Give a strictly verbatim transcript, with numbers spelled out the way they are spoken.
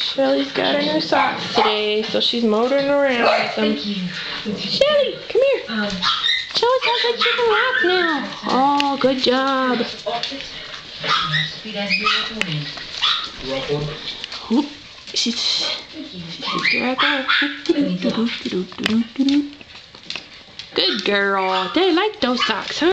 Shelly's got her new socks today, so she's motoring around with them. Shelly, come here. Show us how good you can walk now. Oh, good job. Oop, she's, she's right there. Good girl. They like those socks, huh?